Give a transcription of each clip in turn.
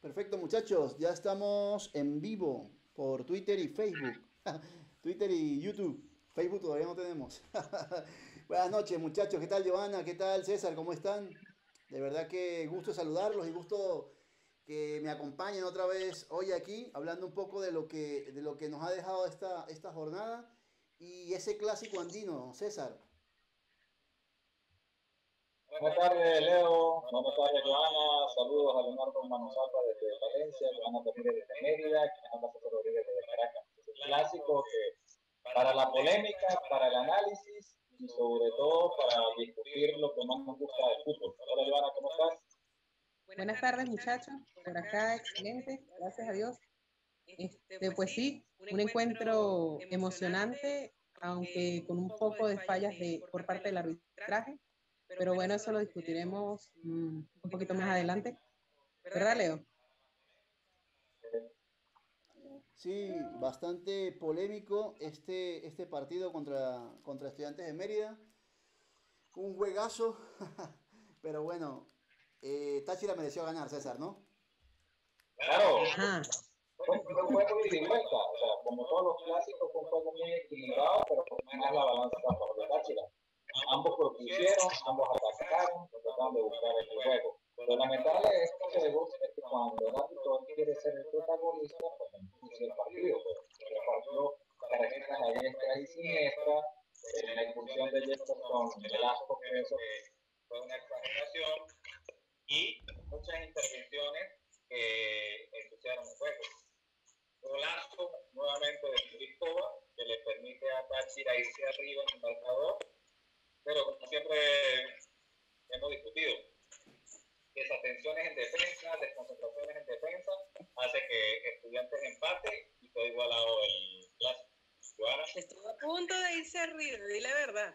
Perfecto, muchachos, ya estamos en vivo por Twitter y Facebook. Twitter y YouTube. Facebook todavía no tenemos. Buenas noches, muchachos. ¿Qué tal, Giovanna? ¿Qué tal, César? ¿Cómo están? De verdad que gusto saludarlos y gusto que me acompañen otra vez hoy aquí, hablando un poco de lo que nos ha dejado esta jornada y ese clásico andino, César. Buenas tardes, Leo. Buenas tardes, Joana. Saludos a Leonardo Manuzapa desde Valencia, Joana Ramírez desde Mérida, quien habla César Rodríguez desde Caracas. Es el clásico que para la polémica, para el análisis y sobre todo para discutir lo que más nos gusta del fútbol. Hola, Joana, ¿cómo estás? Buenas tardes, muchachos. Por acá, excelente, gracias a Dios. Pues sí, un encuentro emocionante, aunque con un poco de fallas por parte del arbitraje, pero bueno, eso lo discutiremos un poquito más adelante. ¿Verdad, Leo? Sí, bastante polémico este partido contra Estudiantes de Mérida. Un juegazo, pero bueno, Táchira mereció ganar, César, ¿no? Claro, Ajá. fue un juego de ida y vuelta. O sea, como todos los clásicos, fue un juego muy equilibrado, pero con más la balanza a favor de Táchira. Ambos propusieron, ambos atacaron, trataron de buscar el juego. Lo lamentable de estos juegos es que cuando el árbitro quiere ser el protagonista, pues ensucia el partido. Pues, el partido tarjetas a diestra y siniestra, la expulsión de Jefferson Velasco, que eso fue una exageración, y muchas intervenciones que ensuciaron el juego. Golazo nuevamente de Cristóbal, que le permite a Táchira irse arriba en el marcador, pero como siempre hemos discutido, esas tensiones en defensa, desconcentraciones en defensa, hace que Estudiantes empate y quede igualado el clásico. Joana. Estuvo a punto de irse arriba, di la verdad.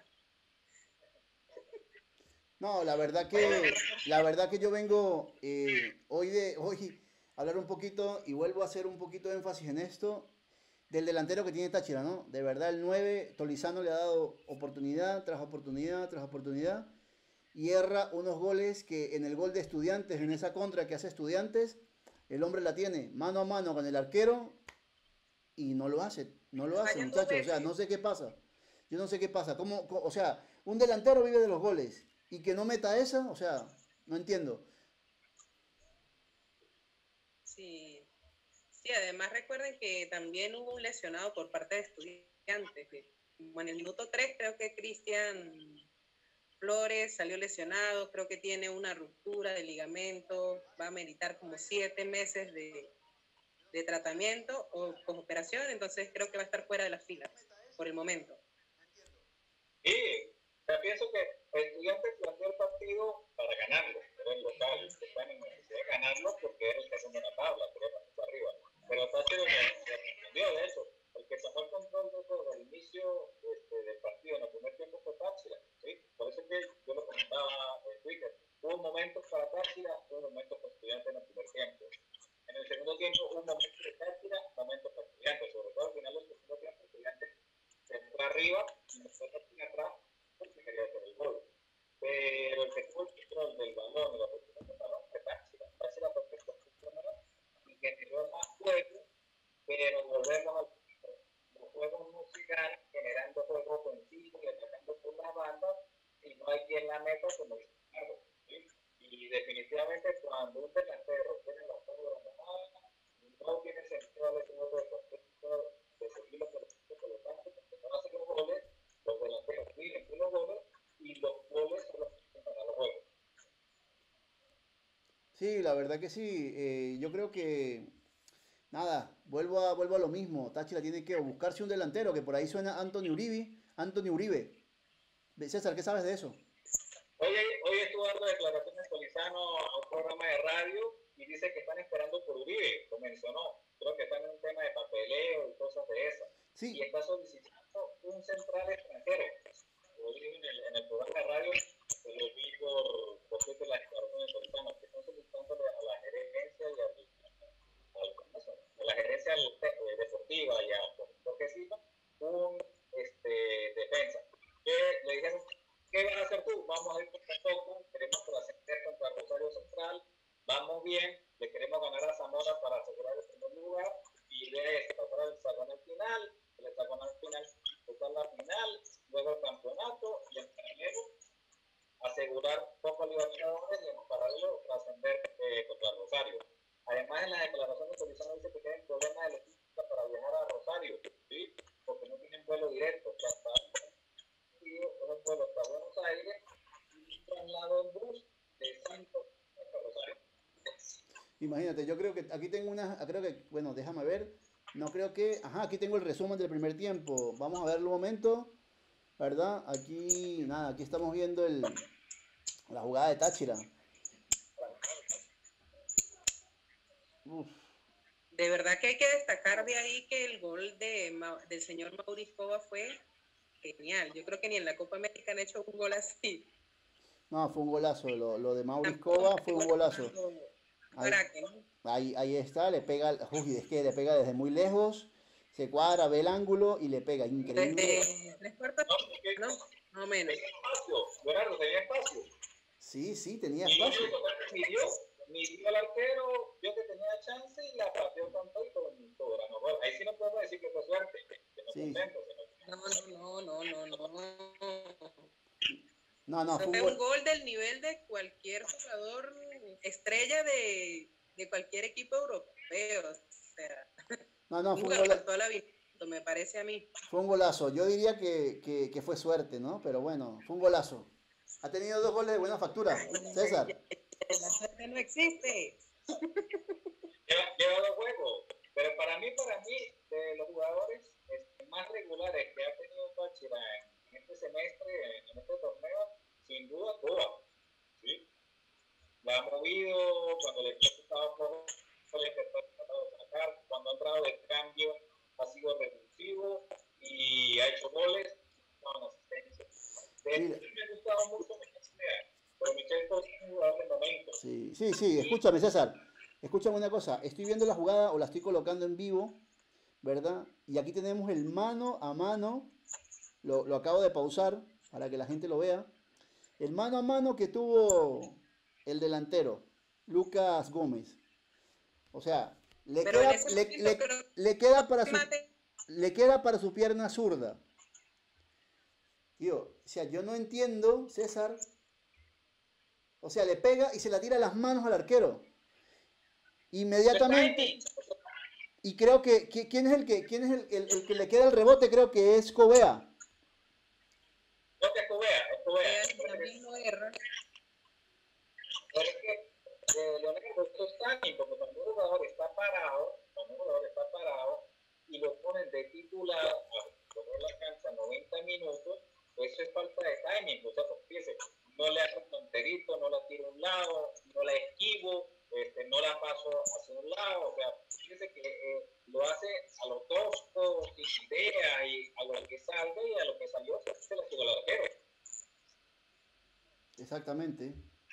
No, la verdad que yo vengo hoy a hablar un poquito y vuelvo a hacer un poquito de énfasis en esto del delantero que tiene Táchira, ¿no? De verdad el 9 Tolizano le ha dado oportunidad tras oportunidad tras oportunidad y erra unos goles que en el gol de Estudiantes, en esa contra que hace Estudiantes, el hombre la tiene mano a mano con el arquero y no lo hace, Fallan dos muchachos. O sea, veces. no sé qué pasa. Yo no sé qué pasa. O sea, un delantero vive de los goles y que no meta esa, o sea, no entiendo. Sí. Sí, además recuerden que también hubo un lesionado por parte de Estudiantes. Como en el minuto 3 creo que Cristian Flores salió lesionado, creo que tiene una ruptura de ligamento, va a meditar como 7 meses de tratamiento o con operación, entonces creo que va a estar fuera de las filas por el momento. Y pienso que Estudiantes planteó el partido para ganarlo, era el local, está en necesidad de ganarlo porque era el que hace una tabla, quería pasar para arriba. Pero Táchira se respondió de eso, el que tomó el control de todo al inicio del partido en el primer tiempo fue Táchira, ¿sí? Por eso que yo lo comentaba en Twitter, hubo momentos para Táchira, hubo momentos para Estudiantes en el primer tiempo. En el segundo tiempo hubo momentos de Táchira, momentos para Estudiantes, sobre todo al final del segundo tiempo Estudiantes se fue arriba y nos fue atrás porque quería hacer el gol. Pero el que tuvo el control del balón y la posición del balón fue Táchira. Táchira perfecto funcionó y generó más juego, pero volvemos al los juegos no se ganan generando juego ofensivo y atacando por las bandas y no hay quien la meta como el Chicago. ¿Sí? Y definitivamente cuando un delantero tiene la juego de la mano, no tiene sentido darle juego de seguirlo por lo tanto, porque no hace los goles, los delanteros miren los goles y los goles son los que para los juegos. Sí, la verdad que sí. Yo creo que, nada, vuelvo a lo mismo. Táchira tiene que buscarse un delantero, que por ahí suena Anthony Uribe. Anthony Uribe. César, ¿qué sabes de eso? Hoy estuvo dando declaraciones Solizano a un programa de radio y dice que están esperando por Uribe, lo mencionó. Creo que están en un tema de papeleo y cosas de esas. Y Sí, está solicitando un central extranjero. Lo vi en el programa de radio, lo vi por Twitter las declaraciones de Solizano, que están solicitándole a la gerencia y a la gerencia deportiva y a Jorge Silva un defensa. Que le dijeron, ¿qué vas a hacer tú? Vamos a ir poco a poco, queremos trascender contra Rosario Central, vamos bien, le queremos ganar a Zamora para asegurar el primer lugar y de pasar al hexagonal final, el hexagonal final, tocar la final, luego el campeonato y el paralelo asegurar Copa Libertadores y en paralelo trascender contra Rosario. Además, en las declaraciones Feliciano dice que tienen problemas de logística para viajar a Rosario, ¿sí? Porque no tienen vuelo directo. O sea, un vuelo hasta Buenos Aires y un traslado en bus de Santos hasta Rosario. Imagínate, yo creo que aquí tengo una, creo que, bueno, déjame ver. No creo que, ajá, aquí tengo el resumen del primer tiempo. Vamos a verlo un momento, ¿verdad? Aquí, nada, aquí estamos viendo la jugada de Táchira. Uf, De verdad que hay que destacar de ahí que el gol del señor Mauricio Cova fue genial. Yo creo que ni en la Copa América han hecho un gol así. no, fue un golazo. Lo de Mauricio Tampoco Cova fue un golazo. Ahí, para que no. ahí está, le pega, uy, es que le pega desde muy lejos, se cuadra, ve el ángulo y le pega, increíble. Desde tres cuartos, ¿no? Más o menos. Tenía espacio, Gerardo, tenía espacio. Sí, sí, tenía Y espacio. midió al arquero, vio que tenía chance y la pateó con todo y todo ganó gol. Ahí sí no podemos decir que fue suerte, que no Sí. contento, No. No, Eso fue fue un un gol del nivel de cualquier jugador estrella de cualquier equipo europeo. O sea, no, un fue un gol golazo. toda la vida, me parece a mí. Fue un golazo. Yo diría que fue suerte, ¿no? Pero bueno, fue un golazo. Ha tenido 2 goles de buena factura. César. La suerte no existe. lleva 2 juegos. Pero para mí, de los jugadores más regulares que ha tenido Táchira en este semestre, en este torneo, sin duda, Cuba. ¿Sí? La ha movido, cuando le ha estado flojo, le ha tratado de sacar, cuando ha entrado de cambio, ha sido revulsivo y ha hecho goles con asistencia. De Mira, hecho, me ha gustado mucho Michel, pero Michel es un jugador de momento. sí, escúchame, César. Escúchame una cosa. Estoy viendo la jugada o la estoy colocando en vivo, ¿verdad? Y aquí tenemos el mano a mano. Lo acabo de pausar para que la gente lo vea. El mano a mano que tuvo el delantero, Lucas Gómez. O sea, Pero en ese momento creo le queda que Mate le queda para su pierna zurda. Tío, o sea, yo no entiendo, César. O sea, le pega y se la tira a las manos al arquero. Inmediatamente. Y creo que, ¿quién es quién es el que le queda el rebote? Creo que es Covea. No que es Covea. también no erra. Pero es que Leonardo, esto es táctico, porque cuando un jugador está parado y lo ponen de titular a poner la cancha 90 minutos, eso es falta de timing. O sea, pues, fíjese, no le hago tonterito, no la tiro a un lado, no la esquivo, no la paso hacia un lado. O sea, fíjese que lo hace a lo tosco, sin idea, y a lo que salga y a lo que salió se la tiró el arquero. Exactamente.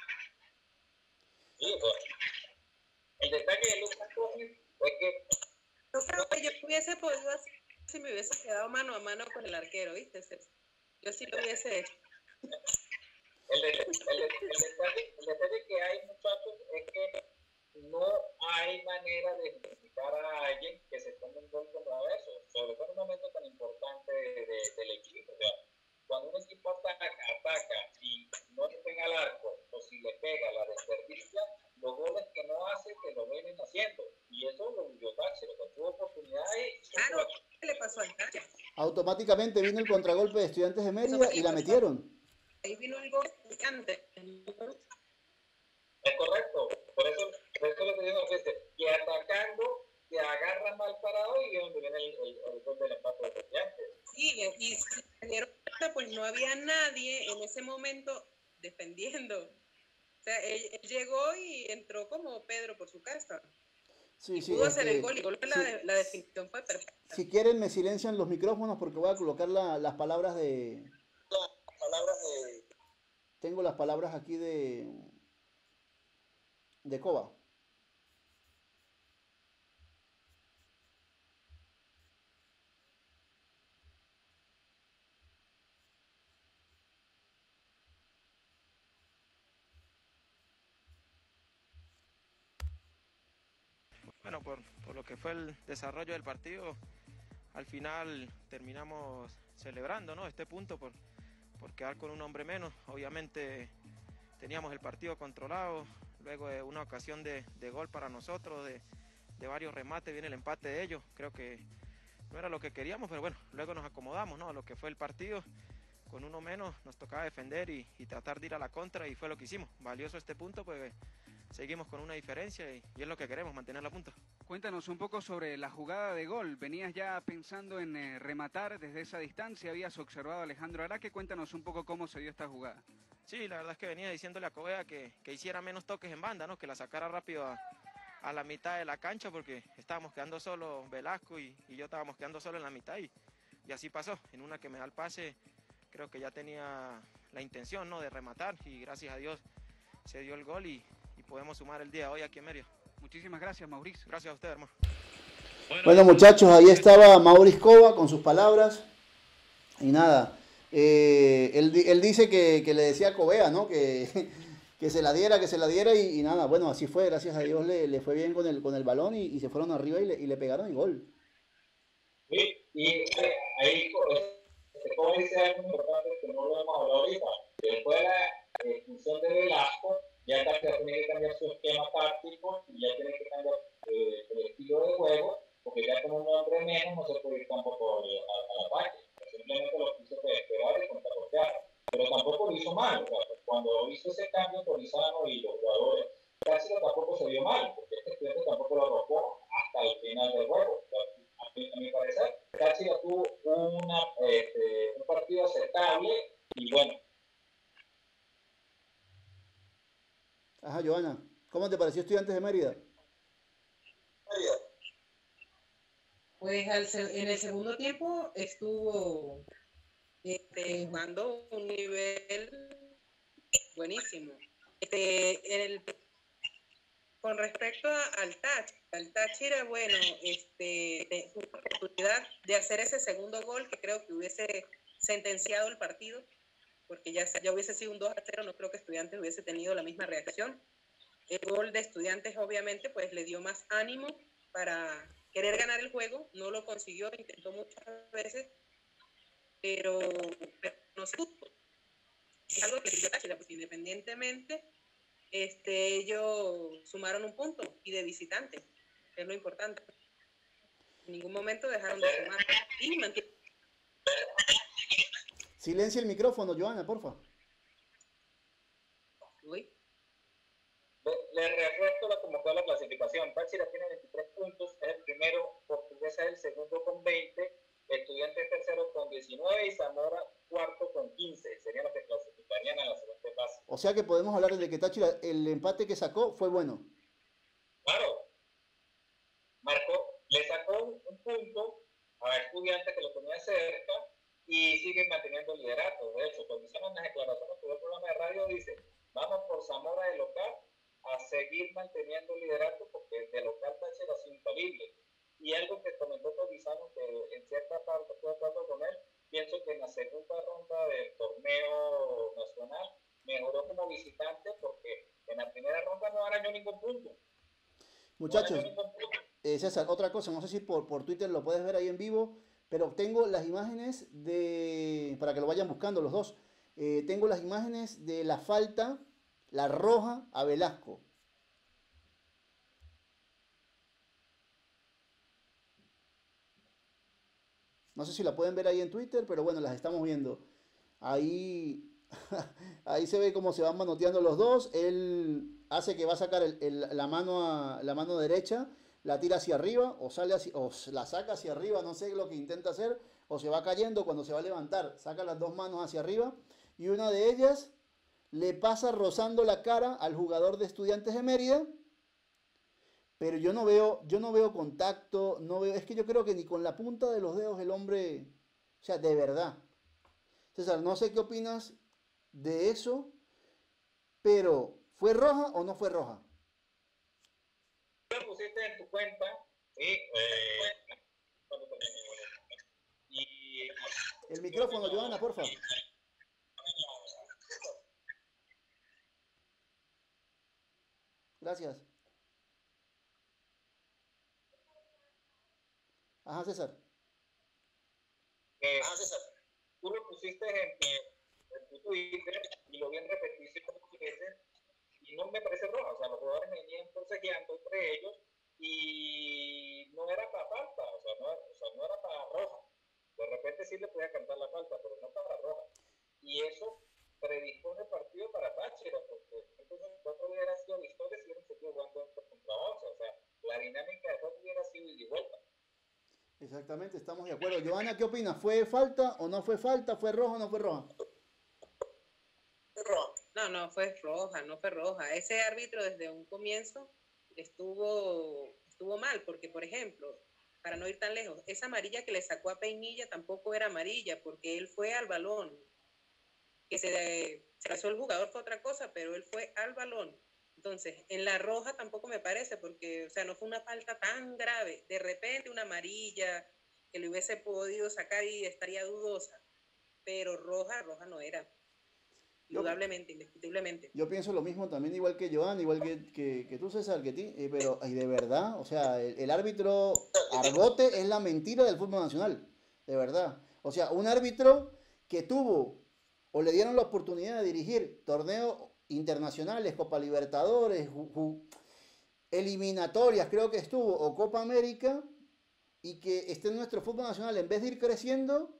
Sí, pues, el detalle de Lucas Gómez es que Yo creo que yo hubiese podido hacer si me hubiese quedado mano a mano con el arquero, ¿viste? Yo sí lo hubiese hecho. el detalle que hay, muchachos, es que no hay manera de identificar a alguien que se tome un gol como eso, sobre todo en un momento tan importante del equipo. O sea, cuando un equipo ataca y no le pega al arco, o si le pega, la desperdicia, los goles que no hace, que lo vienen haciendo. Y eso lo vivió Táchira, que tuvo oportunidades. Claro, ¿qué le pasó al Táchira? Automáticamente vino el contragolpe de Estudiantes de Mérida y la metieron. Ahí vino el gol antes. Es correcto. Por eso lo estoy diciendo, que atacando te agarra mal parado y es donde viene el gol del empate de Estudiantes. Sí, y si se dieron cuenta, pues no había nadie en ese momento defendiendo. O sea, él llegó y entró como Pedro por su casa. Sí, Pudo hacer el gol y la definición fue perfecta. Si quieren me silencian los micrófonos porque voy a colocar las palabras de... Tengo las palabras aquí de Cova. bueno, por lo que fue el desarrollo del partido, al final terminamos celebrando, ¿no?, este punto por quedar con un hombre menos. Obviamente teníamos el partido controlado, luego de una ocasión de gol para nosotros, de varios remates, viene el empate de ellos. Creo que no era lo que queríamos, pero bueno, luego nos acomodamos, ¿no?, a lo que fue el partido. Con uno menos nos tocaba defender y tratar de ir a la contra, y fue lo que hicimos. Valioso este punto, pues seguimos con una diferencia y es lo que queremos, mantener la punta. Cuéntanos un poco sobre la jugada de gol. ¿Venías ya pensando en rematar desde esa distancia? ¿Habías observado a Alejandro Araque? Cuéntanos un poco cómo se dio esta jugada. Sí, la verdad es que venía diciéndole a Covea que hiciera menos toques en banda, ¿no?, que la sacara rápido a la mitad de la cancha, porque estábamos quedando solo Velasco y yo estábamos quedando solo en la mitad, y así pasó. En una que me da el pase, creo que ya tenía la intención, ¿no?, de rematar, y gracias a Dios se dio el gol y podemos sumar el día de hoy aquí en Mérida. Muchísimas gracias, Mauricio. Gracias a usted, hermano. Bueno, muchachos, ahí estaba Mauricio Cova con sus palabras. Y nada, él dice que le decía a Covea, ¿no?, que se la diera y nada, bueno, así fue, gracias a Dios le fue bien con el balón y se fueron arriba y le pegaron el gol. Sí, y ahí como dice algo importante que no lo hemos hablado ahorita, después de la expulsión de Velasco, ya Táchira tiene que cambiar su esquema táctico y ya tiene que cambiar el estilo de juego, porque ya con un hombre menos no se puede ir tampoco al ataque. Simplemente lo quiso esperar y contragolpear. Pero tampoco lo hizo mal. O sea, cuando hizo ese cambio con Lizano y los jugadores, Táchira tampoco se vio mal, porque este estudiante tampoco lo arrojó hasta el final del juego. A mi parecer, Táchira tuvo un partido aceptable y bueno. Ajá, Joana, ¿cómo te pareció Estudiantes de Mérida? Pues en el segundo tiempo estuvo jugando un nivel buenísimo. Con respecto al Táchira, bueno, una oportunidad de hacer ese segundo gol que creo que hubiese sentenciado el partido, porque ya hubiese sido un 2-0, no creo que Estudiantes hubiese tenido la misma reacción. El gol de Estudiantes obviamente pues le dio más ánimo para querer ganar el juego, no lo consiguió, intentó muchas veces, pero no se pudo. Es algo que sirvió a Táchira, porque independientemente ellos sumaron un punto y de visitante, que es lo importante. En ningún momento dejaron de sumar y mantuvieron. Silencia el micrófono, Joana, porfa. Uy. Le refuerzo como toda la clasificación. Táchira tiene 23 puntos, es el primero, Portuguesa es el segundo con 20, Estudiantes tercero con 19 y Zamora cuarto con 15. Serían los que clasificarían a la segunda fase. O sea que podemos hablar de que Táchira, el empate que sacó fue bueno. Claro. Le sacó un punto a Estudiantes que lo tenía cerca y sigue manteniendo el liderato. De hecho, cuando hicieron las declaraciones por el programa de radio, dice, vamos por Zamora de local a seguir manteniendo el liderato porque de local Táchira es infalible. Y algo que comentó Lizano, que en cierta parte estoy de acuerdo con él, pienso que en la segunda ronda del torneo nacional mejoró como visitante porque en la primera ronda no arañó ningún punto. Muchachos, César, otra cosa, no sé si por Twitter lo puedes ver ahí en vivo, pero tengo las imágenes para que lo vayan buscando los dos, tengo las imágenes de la falta, la roja a Velasco. No sé si la pueden ver ahí en Twitter, pero bueno, las estamos viendo. Ahí, ahí se ve cómo se van manoteando los dos. Él hace que va a sacar la mano derecha, la tira hacia arriba, o la saca hacia arriba, no sé lo que intenta hacer, o se va cayendo cuando se va a levantar. Saca las dos manos hacia arriba y una de ellas le pasa rozando la cara al jugador de Estudiantes de Mérida. Pero yo no veo contacto, es que yo creo que ni con la punta de los dedos el hombre, o sea, de verdad. César, no sé qué opinas de eso, pero ¿fue roja o no fue roja? Lo pusiste en tu cuenta, sí, El micrófono, Joana, porfa. Gracias. Ajá, César. Tú lo pusiste en tu Twitter y lo vi en repetición veces y no me parece roja. O sea, los jugadores venían forcejeando entre ellos y no era para falta, no era para roja. De repente sí le podía cantar la falta, pero no para roja. Y eso predispone el partido para Táchira, porque entonces no hubiera sido victoria si hubieran seguido jugando 11 contra 11. O sea, la dinámica de juego hubiera sido ida y vuelta. Exactamente, estamos de acuerdo. Joana, ¿qué opinas? ¿Fue falta o no fue falta? ¿Fue roja o no fue roja? No, no fue roja, no fue roja. Ese árbitro desde un comienzo estuvo mal, porque por ejemplo, para no ir tan lejos, esa amarilla que le sacó a Peinilla tampoco era amarilla, porque él fue al balón. Que se pasó el jugador fue otra cosa, pero él fue al balón. Entonces, en la roja tampoco me parece, porque, o sea, no fue una falta tan grave. De repente una amarilla que le hubiese podido sacar y estaría dudosa, pero roja no era. Indudablemente, indiscutiblemente. Yo pienso lo mismo también, igual que Joan, igual que tú, César, que ti, pero ay, de verdad, o sea, el árbitro Argote es la mentira del fútbol nacional, de verdad. O sea, un árbitro que tuvo o le dieron la oportunidad de dirigir torneos internacionales, Copa Libertadores, eliminatorias, creo que estuvo, o Copa América, y que esté en nuestro fútbol nacional, en vez de ir creciendo,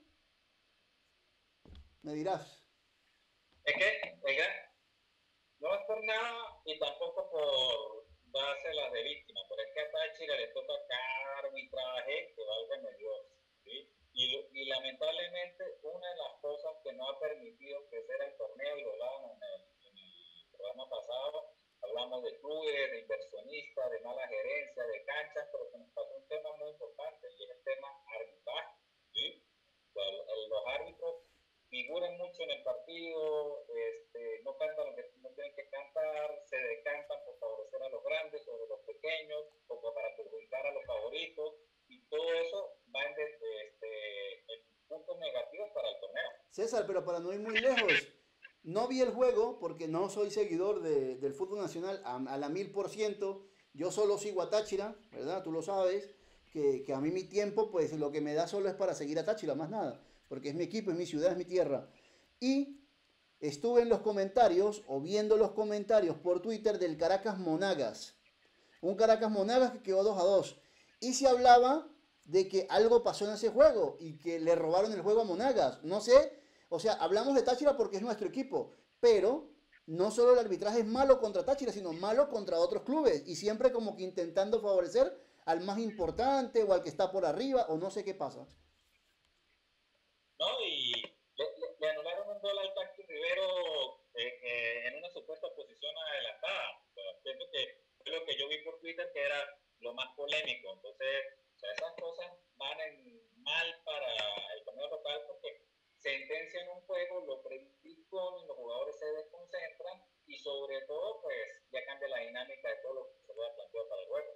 me dirás. Es que, oiga, no es por nada y tampoco por dárselas de víctima, pero es que a Táchira le toca cada arbitraje que valga Dios, ¿sí? Y lamentablemente una de las cosas que no ha permitido crecer el torneo, y lo hablábamos en el programa pasado, hablamos de clubes, de inversionistas, de mala gerencia, de canchas, pero se nos pasó un tema muy importante y es el tema arbitraje, ¿sí? Los árbitros figuran mucho en el partido, no cantan lo que no tienen que cantar, se decantan por favorecer a los grandes sobre los pequeños, o para perjudicar a los favoritos, y todo eso va en puntos negativos para el torneo. César, pero para no ir muy lejos, no vi el juego porque no soy seguidor del fútbol nacional a la 1000%. Yo solo sigo a Táchira, ¿verdad? Tú lo sabes, que a mí mi tiempo, pues lo que me da solo es para seguir a Táchira, más nada, porque es mi equipo, es mi ciudad, es mi tierra. Y estuve en los comentarios, o viendo los comentarios por Twitter del Caracas Monagas. Un Caracas Monagas que quedó 2-2. Y se hablaba de que algo pasó en ese juego y que le robaron el juego a Monagas. No sé, o sea, hablamos de Táchira porque es nuestro equipo, pero no solo el arbitraje es malo contra Táchira, sino malo contra otros clubes. Y siempre como que intentando favorecer al más importante o al que está por arriba, o no sé qué pasa. No, y le anularon un gol al Taxi Rivero en una supuesta posición adelantada. Pienso que fue lo que yo vi por Twitter, que era lo más polémico. Entonces, o sea, esas cosas van mal para el torneo local porque sentencian un juego, lo predisponen, los jugadores se desconcentran y sobre todo, pues, ya cambia la dinámica de todo lo que se había planteado para el juego.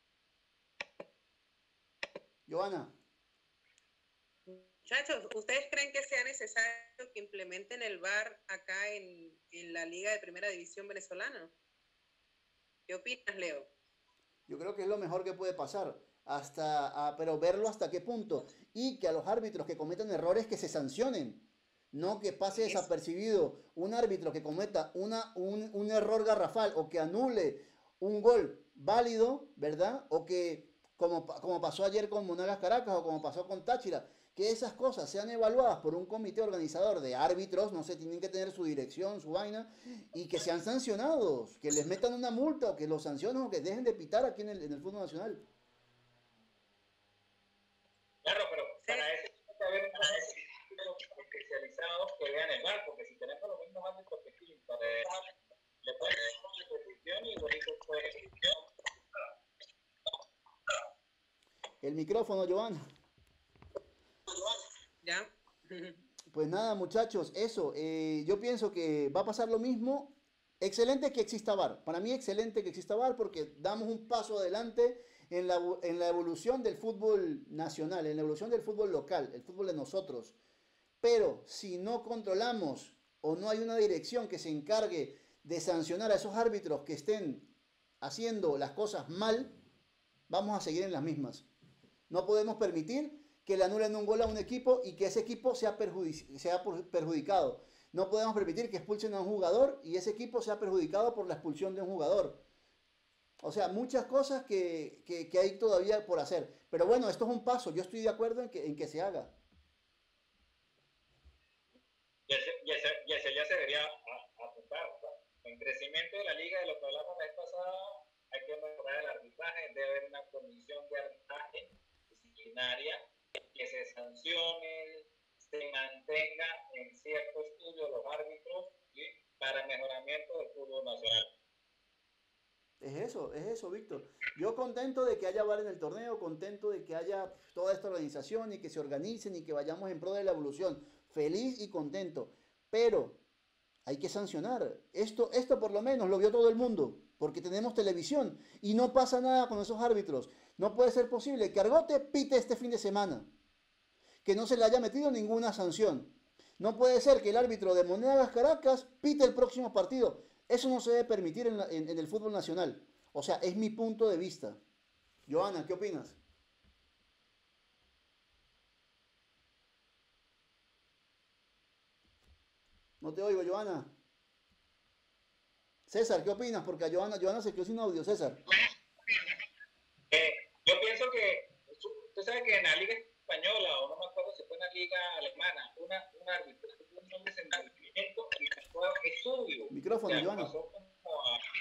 Joana. Muchachos, ¿ustedes creen que sea necesario que implementen el VAR acá en la Liga de Primera División venezolana? ¿Qué opinas, Leo? Yo creo que es lo mejor que puede pasar, pero verlo hasta qué punto, y que a los árbitros que cometan errores que se sancionen, no que pase desapercibido un árbitro que cometa un error garrafal o que anule un gol válido, ¿verdad? O que, como pasó ayer con Monagas Caracas o como pasó con Táchira, que esas cosas sean evaluadas por un comité organizador de árbitros, no sé, tienen que tener su dirección, su vaina, y que sean sancionados, que les metan una multa o que los sancionen o que dejen de pitar aquí en el fútbol nacional. Claro, pero para eso tiene que haber unos especializados que vean el VAR, porque si tenemos los mismos árbitros que aquí, le ponen una posición y bonito fue. El micrófono, Giovanna. ¿Ya? Pues nada, muchachos, eso. Yo pienso que va a pasar lo mismo. Excelente que exista VAR. Para mí, excelente que exista VAR porque damos un paso adelante en la evolución del fútbol nacional, en la evolución del fútbol local, el fútbol de nosotros. Pero si no controlamos o no hay una dirección que se encargue de sancionar a esos árbitros que estén haciendo las cosas mal, vamos a seguir en las mismas. No podemos permitir que le anulen un gol a un equipo y que ese equipo sea perjudicado. No podemos permitir que expulsen a un jugador y ese equipo sea perjudicado por la expulsión de un jugador. O sea, muchas cosas que hay todavía por hacer. Pero bueno, esto es un paso. Yo estoy de acuerdo en que se haga. Y ese ya se debería apuntar. O sea, en crecimiento de la liga, de lo que hablamos la vez pasada, hay que mejorar el arbitraje. Debe haber una comisión de arbitraje disciplinaria que se sancione, se mantenga en cierto estudio los árbitros, ¿sí?, para mejoramiento del fútbol nacional. Es eso, Víctor. Yo contento de que haya VAR en el torneo, contento de que haya toda esta organización y que se organicen y que vayamos en pro de la evolución. Feliz y contento. Pero hay que sancionar. Esto por lo menos lo vio todo el mundo, porque tenemos televisión y no pasa nada con esos árbitros. No puede ser posible que Argote pite este fin de semana, que no se le haya metido ninguna sanción. No puede ser que el árbitro de Monedas Caracas pite el próximo partido. Eso no se debe permitir en el fútbol nacional. O sea, es mi punto de vista. Johanna, ¿qué opinas? No te oigo, Johanna. César, ¿qué opinas? Porque a Johanna se quedó sin audio, César. Yo pienso que, tú sabes que en la liga española, o no me acuerdo si fue en la liga alemana, un árbitro tuvo un desentendimiento y fue estudio. Micrófono, o sea, Johanna. pasó como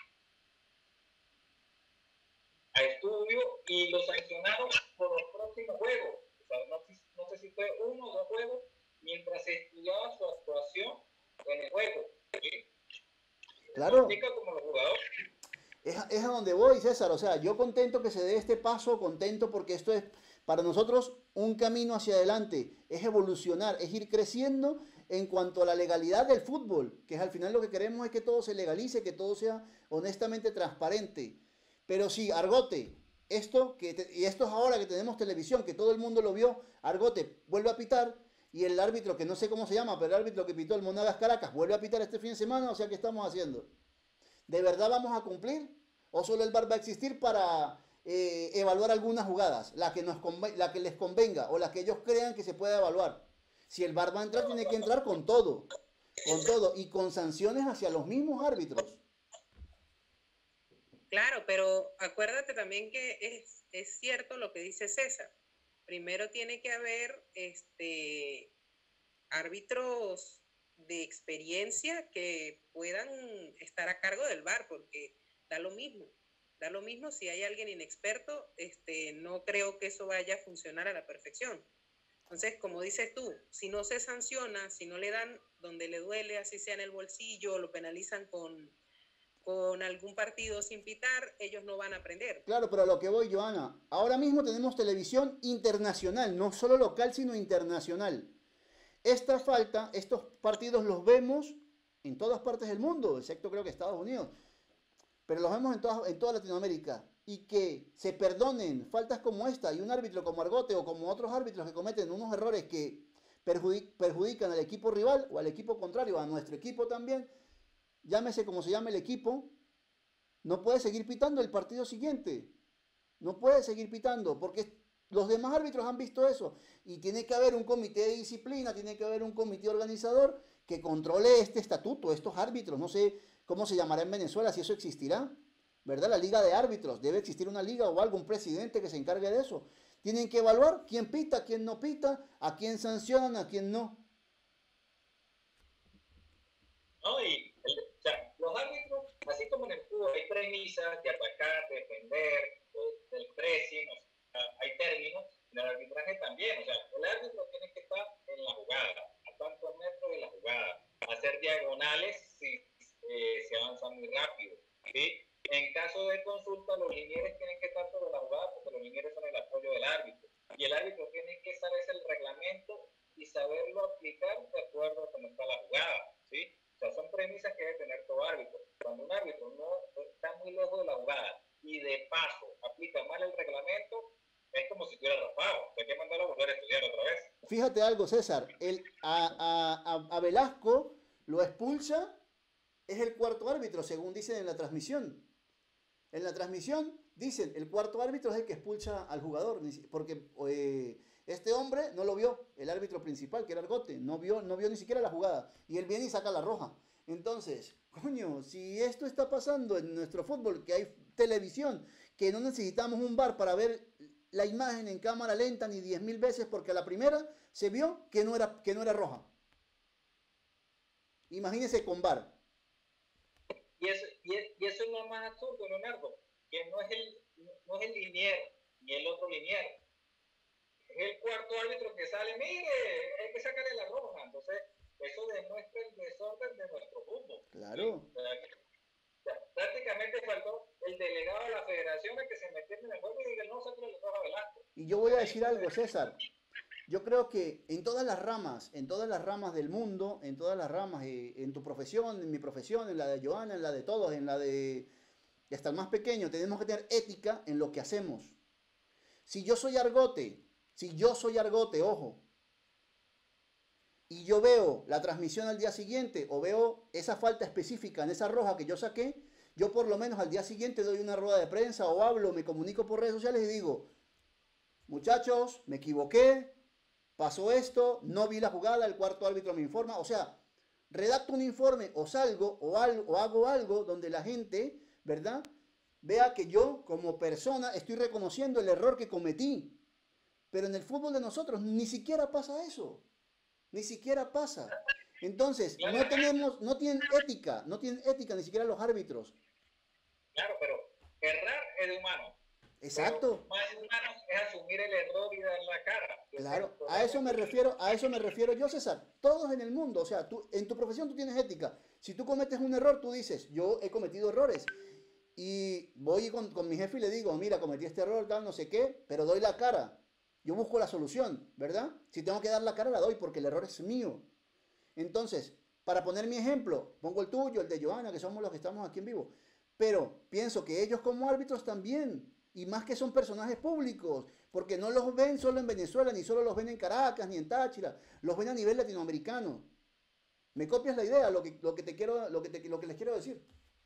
a estudio y lo sancionaron por los próximos juegos. O sea, no sé si fue 1 o 2 juegos mientras se estudiaba su actuación en el juego. ¿Sí? Claro. Como los jugadores. Es a donde voy, César. O sea, yo contento que se dé este paso, contento porque esto es para nosotros un camino hacia adelante. Es evolucionar, es ir creciendo en cuanto a la legalidad del fútbol, que es al final lo que queremos es que todo se legalice, que todo sea honestamente transparente. Pero sí, Argote, y esto es ahora que tenemos televisión, que todo el mundo lo vio, Argote vuelve a pitar y el árbitro, que no sé cómo se llama, pero el árbitro que pitó el Monagas Caracas vuelve a pitar este fin de semana. O sea, ¿qué estamos haciendo? ¿De verdad vamos a cumplir? ¿O solo el VAR va a existir para evaluar algunas jugadas? La que les convenga o la que ellos crean que se pueda evaluar. Si el VAR va a entrar, tiene que entrar con todo y con sanciones hacia los mismos árbitros. Claro, pero acuérdate también que es cierto lo que dice César. Primero tiene que haber árbitros de experiencia que puedan estar a cargo del VAR, porque da lo mismo si hay alguien inexperto. No creo que eso vaya a funcionar a la perfección. Entonces, como dices tú, si no se sanciona, si no le dan donde le duele, así sea en el bolsillo, lo penalizan con algún partido sin pitar, ellos no van a aprender. Claro, pero a lo que voy, Johanna, ahora mismo tenemos televisión internacional, no solo local, sino internacional. Esta falta, estos partidos los vemos en todas partes del mundo, excepto creo que Estados Unidos, pero los vemos en toda Latinoamérica. Y que se perdonen faltas como esta y un árbitro como Argote o como otros árbitros que cometen unos errores que perjudican al equipo rival o al equipo contrario, a nuestro equipo también, llámese como se llame el equipo, no puede seguir pitando el partido siguiente. No puede seguir pitando porque los demás árbitros han visto eso. Y tiene que haber un comité de disciplina, tiene que haber un comité organizador que controle este estatuto, estos árbitros. No sé cómo se llamará en Venezuela, si eso existirá, ¿verdad? La liga de árbitros. Debe existir una liga o algo, un presidente que se encargue de eso. Tienen que evaluar quién pita, quién no pita, a quién sancionan, a quién no. No, o sea, los árbitros, así como en el fútbol, hay premisas de atacar, de defender, del pressing, o sea, hay términos, en el arbitraje también. O sea, el árbitro tiene que estar en la jugada, a tantos metros de la jugada, hacer diagonales si se avanza muy rápido, ¿sí? En caso de consulta, los linieres tienen que estar sobre la jugada porque los linieres son el apoyo del árbitro. Y el árbitro tiene que saberse el reglamento y saberlo aplicar de acuerdo a cómo está la jugada, ¿sí? O sea, son premisas que debe tener todo árbitro. Cuando un árbitro no está muy lejos de la jugada y de paso aplica mal el reglamento, es como si estuviera raspado. Hay que mandarlo a volver a estudiar otra vez. Fíjate algo, César. A Velasco lo expulsa, es el cuarto árbitro, según dicen en la transmisión. En la transmisión Dicen, el cuarto árbitro es el que expulsa al jugador, porque este hombre no lo vio, el árbitro principal, que era Argote, no vio ni siquiera la jugada, y él viene y saca la roja. Entonces, coño, si esto está pasando en nuestro fútbol, que hay televisión, que no necesitamos un VAR para ver la imagen en cámara lenta ni 10.000 veces, porque a la primera se vio que no era roja. Imagínense con VAR. Y eso es lo más absurdo, Leonardo, que no es el linier, ni el otro linier. Es el cuarto árbitro que sale, mire, hay que sacarle la roja. Entonces, eso demuestra el desorden de nuestro fútbol. Claro. ¿Sí? Prácticamente faltó el delegado de la federación el que se metiera en el juego y diga, no, sáquenle la roja a Velasco. Y yo voy a decir algo, César. Yo creo que en todas las ramas del mundo, en todas las ramas, en tu profesión, en mi profesión, en la de Joana, en la de todos, en la de hasta el más pequeño, tenemos que tener ética en lo que hacemos. Si yo soy Argote, ojo, y yo veo la transmisión al día siguiente o veo esa falta específica en esa roja que yo saqué, yo por lo menos al día siguiente doy una rueda de prensa o hablo, me comunico por redes sociales y digo, muchachos, me equivoqué, pasó esto, no vi la jugada, el cuarto árbitro me informa, o sea, redacto un informe o salgo o hago algo donde la gente, ¿verdad?, vea que yo como persona estoy reconociendo el error que cometí. Pero en el fútbol de nosotros ni siquiera pasa eso. Ni siquiera pasa. Entonces, no tienen ética ni siquiera los árbitros. Claro, pero errar es de humano. Exacto. Pero más humano es asumir el error y dar la cara. Claro, a eso me refiero yo, César. Todos en el mundo, o sea, tú, en tu profesión tú tienes ética. Si tú cometes un error, tú dices, yo he cometido errores. Y voy con mi jefe y le digo, mira, cometí este error, tal, no sé qué, pero doy la cara. Yo busco la solución, ¿verdad? Si tengo que dar la cara, la doy porque el error es mío. Entonces, para poner mi ejemplo, pongo el tuyo, el de Joana, que somos los que estamos aquí en vivo. Pero pienso que ellos como árbitros también, y más que son personajes públicos, porque no los ven solo en Venezuela, ni solo los ven en Caracas, ni en Táchira, los ven a nivel latinoamericano. ¿Me copias la idea, lo que les quiero decir?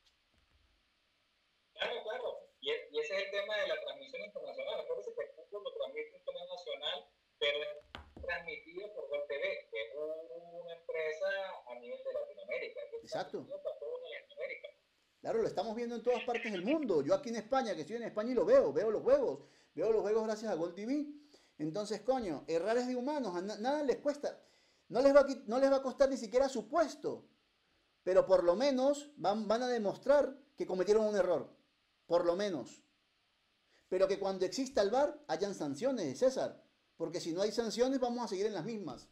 Claro. Y ese es el tema de la transmisión internacional. Acuérdense que el fútbol lo transmite un canal nacional, pero es transmitido por Gol TV, que es una empresa a nivel de Latinoamérica. Exacto. Para toda Latinoamérica. Claro, lo estamos viendo en todas partes del mundo. Yo aquí en España, que estoy en España y lo veo los juegos gracias a Gol TV. Entonces, coño, errar es de humanos, nada les cuesta. No les va a costar ni siquiera su puesto, pero por lo menos van a demostrar que cometieron un error. Por lo menos. Pero que cuando exista el VAR hayan sanciones, César. Porque si no hay sanciones vamos a seguir en las mismas.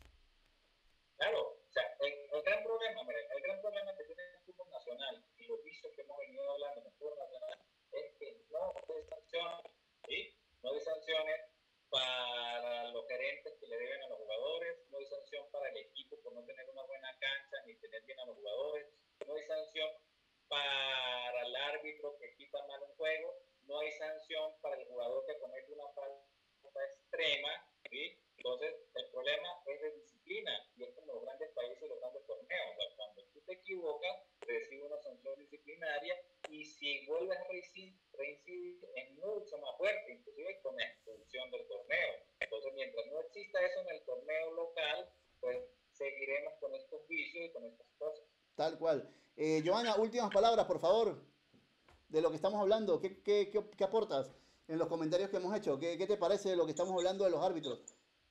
Claro, o sea, el gran problema que tiene el fútbol nacional y los vicios que hemos venido hablando en el fútbol nacional es que no hay sanciones, ¿sí? No hay sanciones para los gerentes que le deben a los jugadores, no hay sanción para el equipo por no tener una buena cancha ni tener bien a los jugadores, no hay sanción para el árbitro que quita mal un juego, no hay sanción para el jugador que comete una falta extrema, ¿sí? Entonces, el problema es de disciplina, y es como los grandes países, los grandes torneos. O sea, cuando tú te equivocas, recibes una sanción disciplinaria, y si vuelves a reincidir es mucho más fuerte, inclusive con expulsión del torneo. Entonces, mientras no exista eso en el torneo local, pues seguiremos con estos vicios y con estas cosas. Tal cual. Joana, últimas palabras, por favor, de lo que estamos hablando. ¿Qué aportas en los comentarios que hemos hecho? ¿Qué te parece de lo que estamos hablando de los árbitros?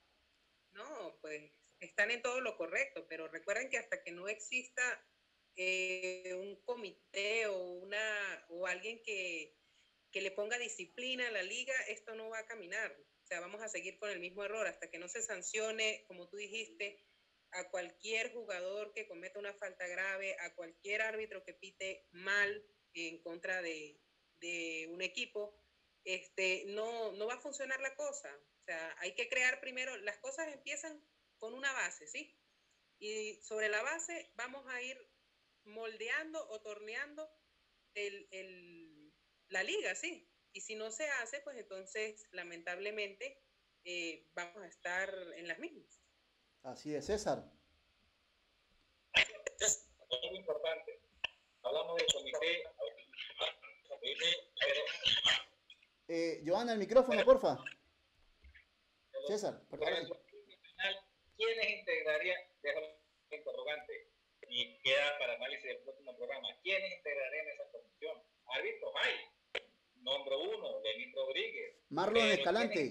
No, pues están en todo lo correcto, pero recuerden que hasta que no exista un comité o alguien que le ponga disciplina a la liga, esto no va a caminar. O sea, vamos a seguir con el mismo error hasta que no se sancione, como tú dijiste, a cualquier jugador que cometa una falta grave, a cualquier árbitro que pite mal en contra de un equipo, no va a funcionar la cosa. O sea, hay que crear primero, las cosas empiezan con una base, ¿sí? Y sobre la base vamos a ir moldeando o torneando la liga, ¿sí? Y si no se hace, pues entonces, lamentablemente, vamos a estar en las mismas. Así es, César. Es muy importante. Hablamos del comité, Joana, el micrófono, porfa. César, perdón. ¿Quiénes integrarían, dejo el interrogante, y queda para análisis del próximo programa, ¿quiénes integrarían esa comisión? Árbitros hay, nombro uno, Denis Rodríguez. Marlon Escalante.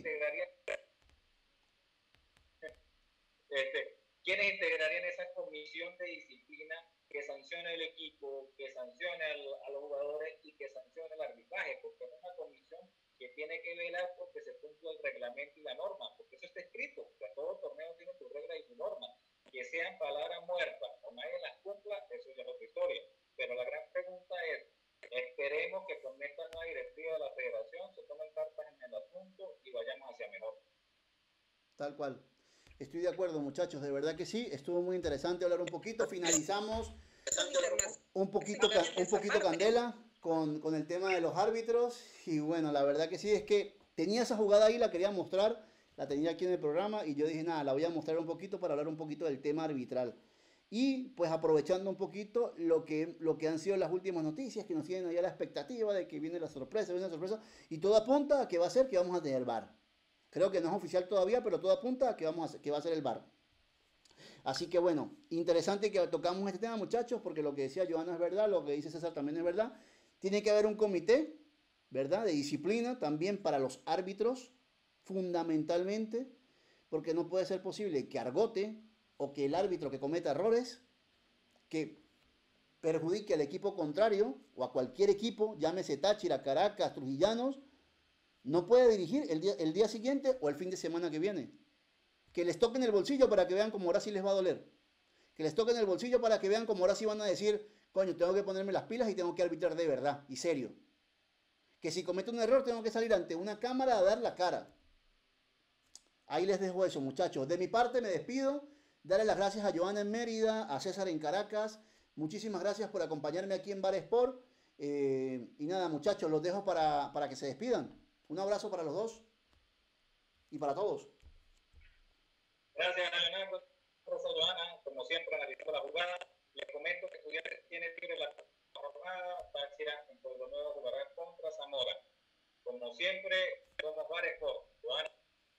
¿Quiénes integrarían esa comisión de disciplina que sancione el equipo, que sancione a los jugadores y que sancione el arbitraje? Porque es una comisión que tiene que velar porque se cumpla el reglamento y la norma, porque eso está escrito, que todo torneo tiene su regla y su norma. Que sean palabras muertas o nadie las cumpla, eso ya es otra historia. Pero la gran pregunta es, esperemos que con esta nueva directiva de la federación se tomen cartas en el asunto y vayamos hacia mejor. Tal cual. Estoy de acuerdo, muchachos, de verdad que sí. Estuvo muy interesante hablar un poquito. Finalizamos un poquito candela con el tema de los árbitros. Y bueno, la verdad que sí, es que tenía esa jugada ahí, la quería mostrar, la tenía aquí en el programa y yo dije, nada, la voy a mostrar un poquito para hablar un poquito del tema arbitral. Y pues aprovechando un poquito lo que han sido las últimas noticias, que nos tienen allá la expectativa de que viene la sorpresa, y todo apunta a que va a ser que vamos a tener VAR. Creo que no es oficial todavía, pero todo apunta a que va a ser el VAR. Así que bueno, interesante que tocamos este tema, muchachos, porque lo que decía Joana es verdad, lo que dice César también es verdad. Tiene que haber un comité, ¿verdad?, de disciplina también para los árbitros, fundamentalmente, porque no puede ser posible que argote o que el árbitro que cometa errores, que perjudique al equipo contrario o a cualquier equipo, llámese Táchira, Caracas, Trujillanos, no puede dirigir el día siguiente o el fin de semana que viene. Que les toquen el bolsillo para que vean cómo ahora sí les va a doler. Que les toquen el bolsillo para que vean cómo ahora sí van a decir, coño, tengo que ponerme las pilas y tengo que arbitrar de verdad y serio. Que si cometo un error tengo que salir ante una cámara a dar la cara. Ahí les dejo eso, muchachos. De mi parte me despido. Darle las gracias a Joana en Mérida, a César en Caracas. Muchísimas gracias por acompañarme aquí en Bar Sport. Y nada, muchachos, los dejo para que se despidan. Un abrazo para los dos y para todos. Gracias, Leonardo. Gracias, Joana. Como siempre, analizando la jugada. Les comento que Estudiantes tiene libre la jornada. Táchira en Pueblo Nuevo jugará contra Zamora. Como siempre, somos Bar Sport. Joana.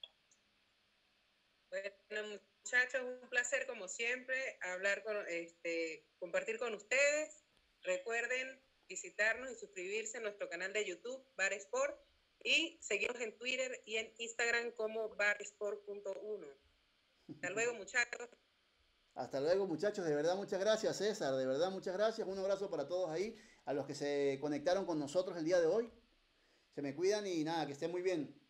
Bueno, muchachos, un placer como siempre hablar compartir con ustedes. Recuerden visitarnos y suscribirse a nuestro canal de YouTube, Bar Sport, y seguirnos en Twitter y en Instagram como barsport.1. Hasta luego, muchachos. Hasta luego, muchachos. De verdad, muchas gracias, César. De verdad, muchas gracias. Un abrazo para todos ahí, a los que se conectaron con nosotros el día de hoy. Se me cuidan y nada, que estén muy bien.